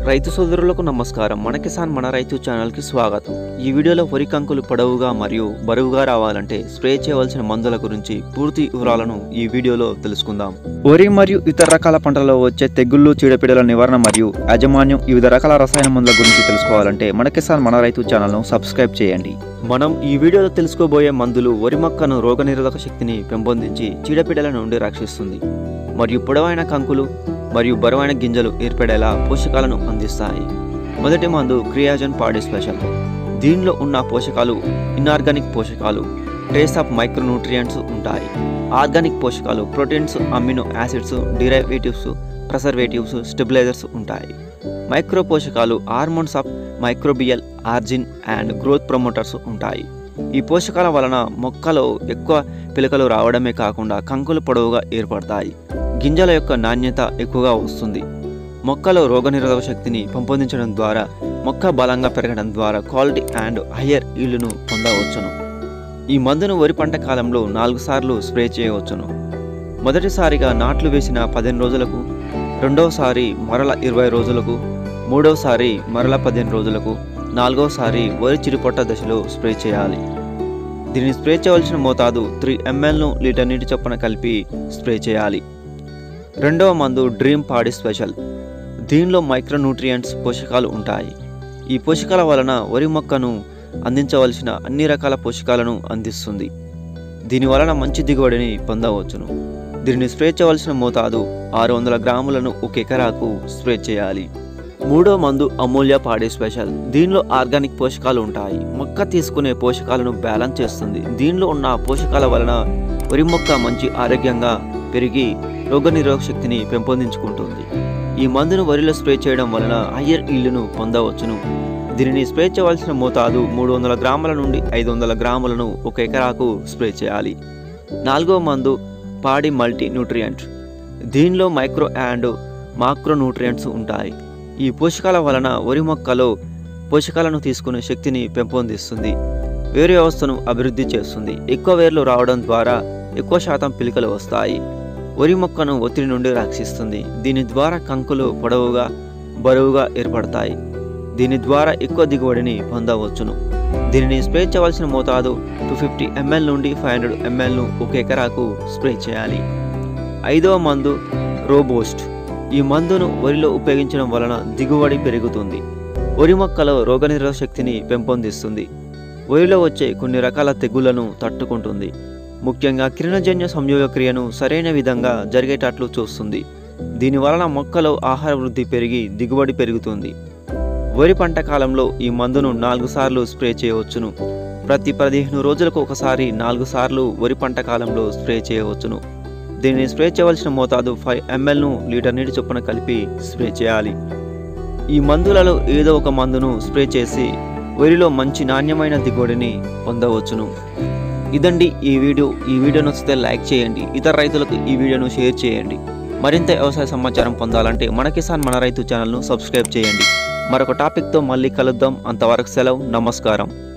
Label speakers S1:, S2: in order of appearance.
S1: రైతు సోదరులకు నమస్కారం. మన కిసాన్ మన రైతు ఛానల్కి స్వాగతం. ఈ వీడియోలో వరి కంకులు పొడవుగా మరియు బరువుగా రావాలంటే స్ప్రే చేయవలసిన మందుల గురించి పూర్తి వివరాలను ఈ వీడియోలో తెలుసుకుందాం. వరి మరియు ఇతర రకాల పంటలలో వచ్చే తెగుళ్ళు, చీడపీడల నివారణ మరియు యాజమాన్యం, వివిధ రకాల రసాయన మందుల గురించి తెలుసుకోవాలంటే మన కిసాన్ మన రైతు ఛానల్ను సబ్స్క్రైబ్ చేయండి. మనం ఈ వీడియోలో తెలుసుకోబోయే మందులు వరి మొక్కను రోగనిరోధక శక్తిని పెంపొందించి చీడపీడల నుండి రక్షిస్తుంది మరియు పొడవైన కంకులు మరియు బరువైన గింజలు ఏర్పడేలా పోషకాలను అందిస్తాయి. మొదటి మందు క్రియాజన్ పాడి స్పెషల్. దీనిలో ఉన్న పోషకాలు ఇన్ఆర్గానిక్ పోషకాలు, ట్రేస్ ఆఫ్ మైక్రోన్యూట్రియంట్స్ ఉంటాయి. ఆర్గానిక్ పోషకాలు proteins, amino acids, derivatives, preservatives, stabilisers ఉంటాయి. మైక్రో పోషకాలు hormones of microbial origin and growth promoters ఉంటాయి. ఈ పోషకాల వలన మొక్కలో ఎక్కువ పిలకలు రావడమే కాకుండా కంకులు పొడవుగా ఏర్పడతాయి. గింజల యొక్క నాణ్యత ఎక్కువగా వస్తుంది. మొక్కలో రోగనిరోధక శక్తిని పెంపొందించడం ద్వారా మొక్క బలంగా పెరగడం ద్వారా క్వాలిటీ అండ్ హయ్యర్ ఈల్డ్ను పొందవచ్చును. ఈ మందును వరి పంట కాలంలో 4 సార్లు స్ప్రే చేయవచ్చును. మొదటిసారిగా నాట్లు వేసిన 15 రోజులకు, రెండవసారి మరల 20 రోజులకు, మూడవసారి మరల 15 రోజులకు, నాలుగవసారి వరి చిరుపొట్ట దశలో స్ప్రే చేయాలి. దీన్ని స్ప్రే చేయవలసిన మోతాదు 3 mlను లీటర్ నీటి చొప్పున కలిపి స్ప్రే చేయాలి. రెండవ మందు డ్రీమ్ పాడి స్పెషల్. దీనిలో మైక్రోన్యూట్రియంట్స్ పోషకాలు ఉంటాయి. ఈ పోషకాల వలన వరి మొక్కను అందించవలసిన అన్ని రకాల పోషకాలను అందిస్తుంది. దీని వలన మంచి దిగుబడిని పొందవచ్చును. దీనిని స్ప్రే చేయవలసిన మోతాదు 600 గ్రాములను 1 ఎకరాకు స్ప్రే చేయాలి. మూడో మందు అమూల్య పాడి స్పెషల్. దీనిలో ఆర్గానిక్ పోషకాలు ఉంటాయి. మొక్క తీసుకునే పోషకాలను బ్యాలెన్స్ చేస్తుంది. దీనిలో ఉన్న పోషకాల వలన వరి మొక్క మంచి ఆరోగ్యంగా పెరిగి రోగనిరోధక శక్తిని పెంపొందించుకుంటుంది. ఈ మందును వరిలో స్ప్రే చేయడం వలన హయ్యర్ ఈల్డ్ను పొందవచ్చును. దీనిని స్ప్రే చేయవలసిన మోతాదు 300 గ్రాముల నుండి 500 గ్రాములను 1 ఎకరాకు స్ప్రే చేయాలి. నాలుగవ మందు పాడి మల్టీ న్యూట్రియంట్. దీనిలో మైక్రో అండ్ మాక్రో న్యూట్రియంట్స్ ఉంటాయి. ఈ పోషకాల వలన వరి మొక్కలో పోషకాలను తీసుకునే శక్తిని పెంపొందిస్తుంది. వేరు వ్యవస్థను అభివృద్ధి చేస్తుంది. ఎక్కువ వేర్లు రావడం ద్వారా ఎక్కువ శాతం పిలికలు వస్తాయి. వరి మొక్కను ఒత్తిడి నుండి రక్షిస్తుంది. దీని ద్వారా కంకులు పొడవుగా, బరువుగా ఏర్పడతాయి. దీని ద్వారా ఎక్కువ దిగుబడిని పొందవచ్చును. దీనిని స్ప్రే చేయవలసిన మోతాదు 250 ml నుండి 500 mlను 1 ఎకరాకు స్ప్రే చేయాలి. ఐదవ మందు రోబోస్ట్. ఈ మందును వరిలో ఉపయోగించడం వలన దిగుబడి పెరుగుతుంది. వరి మొక్కలో రోగనిరోధక శక్తిని పెంపొందిస్తుంది. వరిలో వచ్చే కొన్ని రకాల తెగుళ్లను తట్టుకుంటుంది. ముఖ్యంగా కిరణజన్య సంయోగ క్రియను సరైన విధంగా జరిగేటట్లు చూస్తుంది. దీనివలన మొక్కలో ఆహార వృద్ధి పెరిగి దిగుబడి పెరుగుతుంది. వరి పంట కాలంలో ఈ మందును 4 సార్లు స్ప్రే చేయవచ్చును. ప్రతి 15 రోజులకు ఒకసారి 4 సార్లు వరి పంట కాలంలో స్ప్రే చేయవచ్చును. దీనిని స్ప్రే చేయవలసిన మోతాదు 5 mlను లీటర్ నీటి చొప్పున కలిపి స్ప్రే చేయాలి. ఈ మందులలో ఏదో ఒక మందును స్ప్రే చేసి వరిలో మంచి నాణ్యమైన దిగుబడిని పొందవచ్చును. ఇదండి ఈ వీడియో నచ్చితే లైక్ చేయండి. ఇతర రైతులకు ఈ వీడియోను షేర్ చేయండి. మరింత వ్యవసాయ సమాచారం పొందాలంటే మన కిసాన్ మన రైతు ఛానల్ను సబ్స్క్రైబ్ చేయండి. మరొక టాపిక్తో మళ్ళీ కలుద్దాం. అంతవరకు సెలవు. నమస్కారం.